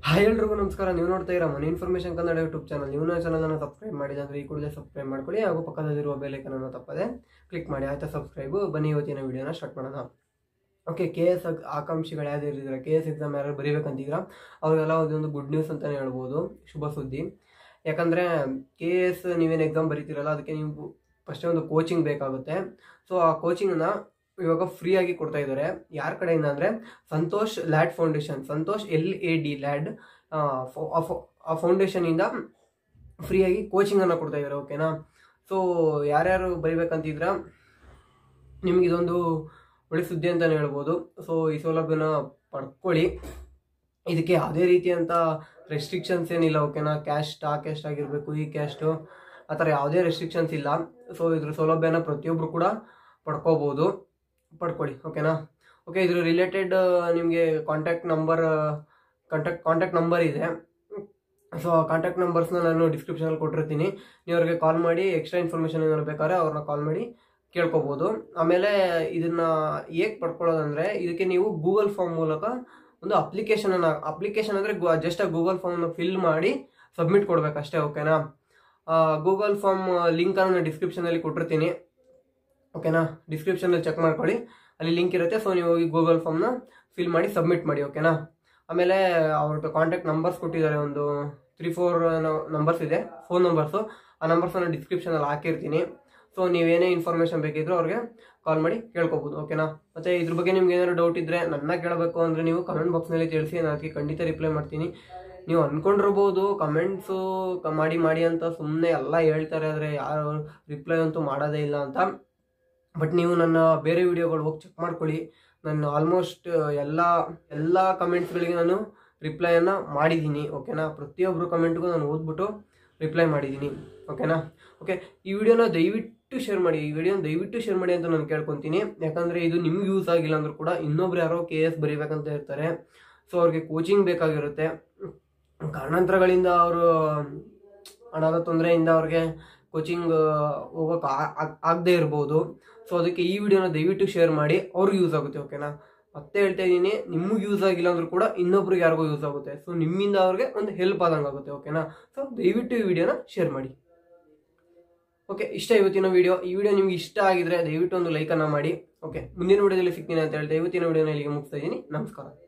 Hi ಎಲ್ರಿಗೂ ನಮಸ್ಕಾರ. ನೀವು ನೋಡ್ತಾ ಇರೋ money information Kannada YouTube channel. ನೀವು ನನ್ನ ಚಾನಲನ್ನು ಸಬ್ಸ್ಕ್ರೈಬ್ ಮಾಡಿದ್ರೆ ಈ ಕೂಡಲೇ ಸಬ್ಸ್ಕ್ರೈಬ್ ಮಾಡ್ಕೊಳ್ಳಿ, ಹಾಗೂ ಪಕ್ಕದಲ್ಲಿರುವ ಬೆಲ್ ಐಕಾನ್ ಅನ್ನು ತಪ್ಪದೆ ಕ್ಲಿಕ್ ಮಾಡಿ. ಆಯ್ತಾ ಸಬ್ಸ್ಕ್ರೈಬ್. ಬನ್ನಿ ಇವತ್ತಿನ ವಿಡಿಯೋನ ಸ್ಟಾರ್ಟ್ ಮಾಡೋಣ. ಓಕೆ, KS ಆಕಾಂಕ್ಷಿಗಳು ಯಾರು ಇರಿದ್ರೆ, KS ಎಕ್ಸಾಮ್ ಯಾರು ಬರೀಬೇಕಂತಿದ್ರ ಅವ್ರಿಗೆಲ್ಲ ಒಂದು ಗುಡ್ ನ್ಯೂಸ್ ಅಂತಲೇ ಹೇಳ್ಬೋದು, ಶುಭ ಸುದ್ದಿ. ಯಾಕಂದರೆ KS ನೀವೇನು ಎಕ್ಸಾಮ್ ಬರೀತಿರಲ್ಲ, ಅದಕ್ಕೆ ನೀವು ಫಸ್ಟೇ ಒಂದು ಕೋಚಿಂಗ್ ಬೇಕಾಗುತ್ತೆ. ಸೊ ಆ ಕೋಚಿಂಗ್ನ ಇವಾಗ ಫ್ರೀ ಆಗಿ ಕೊಡ್ತಾ ಇದ್ದಾರೆ. ಯಾರ ಕಡೆಯಿಂದ ಅಂದರೆ ಸಂತೋಷ್ ಲ್ಯಾಡ್ ಫೌಂಡೇಶನ್, ಸಂತೋಷ್ LAD ಲ್ಯಾಡ್ ಆ ಫೌಂಡೇಶನಿಂದ ಫ್ರೀಯಾಗಿ ಕೋಚಿಂಗನ್ನು ಕೊಡ್ತಾ ಇದ್ದಾರೆ. ಓಕೆನಾ. ಸೊ ಯಾರ್ಯಾರು ಬರಿಬೇಕಂತಿದ್ರ ನಿಮ್ಗೆ ಇದೊಂದು ಒಳ್ಳೆ ಸುದ್ದಿ ಅಂತಲೇ ಹೇಳ್ಬೋದು. ಸೊ ಈ ಸೌಲಭ್ಯನ ಪಡ್ಕೊಳ್ಳಿ. ಇದಕ್ಕೆ ಯಾವುದೇ ರೀತಿಯಂಥ ರೆಸ್ಟ್ರಿಕ್ಷನ್ಸ್ ಏನಿಲ್ಲ. ಓಕೆನಾ. ಕ್ಯಾಸ್ಟ್ ಆ ಕ್ಯಾಸ್ಟ್ ಆಗಿರಬೇಕು, ಈ ಕ್ಯಾಸ್ಟು, ಆ ಥರ ಯಾವುದೇ ರೆಸ್ಟ್ರಿಕ್ಷನ್ಸ್ ಇಲ್ಲ. ಸೊ ಇದ್ರ ಸೌಲಭ್ಯನ ಪ್ರತಿಯೊಬ್ಬರು ಕೂಡ ಪಡ್ಕೊಳ್ಳಿ. ಓಕೆನಾ. ಓಕೆ, ಇದ್ರ ರಿಲೇಟೆಡ್ ನಿಮಗೆ ಕಾಂಟ್ಯಾಕ್ಟ್ ನಂಬರ್ ಇದೆ. ಸೊ ಆ ಕಾಂಟ್ಯಾಕ್ಟ್ ನಂಬರ್ಸ್ನ ನಾನು ಡಿಸ್ಕ್ರಿಪ್ಷನಲ್ಲಿ ಕೊಟ್ಟಿರ್ತೀನಿ. ನೀವು ಅವ್ರಿಗೆ ಕಾಲ್ ಮಾಡಿ ಎಕ್ಸ್ಟ್ರಾ ಇನ್ಫಾರ್ಮೇಷನ್ ಏನಾದ್ರು ಬೇಕಾದ್ರೆ ಅವ್ರನ್ನ ಕಾಲ್ ಮಾಡಿ ಕೇಳ್ಕೊಬೋದು. ಆಮೇಲೆ ಇದನ್ನ ಹೇಗೆ ಪಡ್ಕೊಳ್ಳೋದಂದರೆ, ಇದಕ್ಕೆ ನೀವು ಗೂಗಲ್ ಫಾರ್ಮ್ ಮೂಲಕ ಒಂದು ಅಪ್ಲಿಕೇಶನ್ ಅಂದರೆ ಜಸ್ಟ್ ಆ ಗೂಗಲ್ ಫಾರ್ಮ್ನ ಫಿಲ್ ಮಾಡಿ ಸಬ್ಮಿಟ್ ಕೊಡ್ಬೇಕಷ್ಟೇ. ಓಕೆನಾ. ಗೂಗಲ್ ಫಾರ್ಮ್ ಲಿಂಕನ್ನು ನಾನು ಡಿಸ್ಕ್ರಿಪ್ಷನಲ್ಲಿ ಕೊಟ್ಟಿರ್ತೀನಿ. ಓಕೆನಾ. ಡಿಸ್ಕ್ರಿಪ್ಷನಲ್ಲಿ ಚೆಕ್ ಮಾಡ್ಕೊಳ್ಳಿ, ಅಲ್ಲಿ ಲಿಂಕ್ ಇರುತ್ತೆ. ಸೊ ನೀವು ಹೋಗಿ ಗೂಗಲ್ ಫಾರ್ಮ್ನ ಫಿಲ್ ಮಾಡಿ ಸಬ್ಮಿಟ್ ಮಾಡಿ. ಓಕೆನಾ. ಆಮೇಲೆ ಅವ್ರದ್ದು ಕಾಂಟ್ಯಾಕ್ಟ್ ನಂಬರ್ಸ್ ಕೊಟ್ಟಿದ್ದಾರೆ, ಒಂದು 3-4 ನಂಬರ್ಸ್ ಇದೆ, ಫೋನ್ ನಂಬರ್ಸು. ಆ ನಂಬರ್ಸನ್ನು ಡಿಸ್ಕ್ರಿಪ್ಷನಲ್ಲಿ ಹಾಕಿರ್ತೀನಿ. ಸೊ ನೀವೇನೇ ಇನ್ಫಾರ್ಮೇಷನ್ ಬೇಕಿದ್ರು ಅವ್ರಿಗೆ ಕಾಲ್ ಮಾಡಿ ಕೇಳ್ಕೊಬೋದು. ಓಕೆನಾ. ಮತ್ತು ಇದ್ರ ಬಗ್ಗೆ ನಿಮ್ಗೆ ಏನಾದ್ರು ಡೌಟ್ ಇದ್ದರೆ ನನ್ನ ಕೇಳಬೇಕು ಅಂದರೆ ನೀವು ಕಮೆಂಟ್ ಬಾಕ್ಸ್ನಲ್ಲಿ ತಿಳಿಸಿ, ನಾನು ಅದಕ್ಕೆ ಖಂಡಿತ ರಿಪ್ಲೈ ಮಾಡ್ತೀನಿ. ನೀವು ಅಂದ್ಕೊಂಡಿರ್ಬೋದು ಕಮೆಂಟ್ಸು ಮಾಡಿ ಅಂತ ಸುಮ್ಮನೆ ಎಲ್ಲ ಹೇಳ್ತಾರೆ, ಆದರೆ ಯಾರು ರಿಪ್ಲೈ ಅಂತೂ ಮಾಡೋದೇ ಇಲ್ಲ ಅಂತ. ಬಟ್ ನೀವು ನನ್ನ ಬೇರೆ ವಿಡಿಯೋಗಳು ಹೋಗಿ ಚೆಕ್ ಮಾಡ್ಕೊಳ್ಳಿ. ನಾನು ಆಲ್ಮೋಸ್ಟ್ ಎಲ್ಲ ಕಮೆಂಟ್ಸ್ಗಳಿಗೆ ನಾನು ರಿಪ್ಲೈಯನ್ನು ಮಾಡಿದ್ದೀನಿ. ಓಕೆನಾ. ಪ್ರತಿಯೊಬ್ಬರು ಕಮೆಂಟ್ಗೂ ನಾನು ಓದ್ಬಿಟ್ಟು ರಿಪ್ಲೈ ಮಾಡಿದ್ದೀನಿ. ಓಕೆನಾ. ಓಕೆ, ಈ ವಿಡಿಯೋನ ದಯವಿಟ್ಟು ಶೇರ್ ಮಾಡಿ ಅಂತ ನಾನು ಕೇಳ್ಕೊತೀನಿ. ಯಾಕಂದರೆ ಇದು ನಿಮ್ಗೆ ಯೂಸ್ ಆಗಿಲ್ಲ ಅಂದರೂ ಕೂಡ ಇನ್ನೊಬ್ರು ಯಾರೋ KS ಬರೀಬೇಕಂತ ಇರ್ತಾರೆ. ಸೊ ಅವ್ರಿಗೆ ಕೋಚಿಂಗ್ ಬೇಕಾಗಿರುತ್ತೆ. ಕಾರಣಾಂತರಗಳಿಂದ ಅವರು ಹಣದ ತೊಂದರೆಯಿಂದ ಅವ್ರಿಗೆ ಕೋಚಿಂಗ್ ಹೋಗೋಕೆ ಆಗದೆ ಇರ್ಬೋದು. ಸೊ ಅದಕ್ಕೆ ಈ ವಿಡಿಯೋನ ದಯವಿಟ್ಟು ಶೇರ್ ಮಾಡಿ, ಅವ್ರಿಗೆ ಯೂಸ್ ಆಗುತ್ತೆ. ಓಕೆನಾ. ಮತ್ತೆ ಹೇಳ್ತಾ ಇದ್ದೀನಿ, ನಿಮಗೆ ಯೂಸ್ ಆಗಿಲ್ಲ ಅಂದ್ರೂ ಕೂಡ ಇನ್ನೊಬ್ರಿಗೆ ಯಾರಿಗೂ ಯೂಸ್ ಆಗುತ್ತೆ. ಸೊ ನಿಮ್ಮಿಂದ ಅವ್ರಿಗೆ ಒಂದು ಹೆಲ್ಪ್ ಆದಂಗೆ ಆಗುತ್ತೆ. ಓಕೆನಾ. ಸೊ ದಯವಿಟ್ಟು ಈ ವಿಡಿಯೋನ ಶೇರ್ ಮಾಡಿ. ಓಕೆ, ಇಷ್ಟ ಇವತ್ತಿನ ವಿಡಿಯೋ. ಈ ವಿಡಿಯೋ ನಿಮ್ಗೆ ಇಷ್ಟ ಆಗಿದ್ರೆ ದಯವಿಟ್ಟು ಒಂದು ಲೈಕನ್ನು ಮಾಡಿ. ಓಕೆ, ಮುಂದಿನ ವಿಡಿಯೋದಲ್ಲಿ ಸಿಗ್ತೀನಿ ಅಂತ ಹೇಳ್ತಾ ಇವತ್ತಿನ ವಿಡಿಯೋನ ಇಲ್ಲಿಗೆ ಮುಗಿಸ್ತಾ ಇದ್ದೀನಿ. ನಮಸ್ಕಾರ.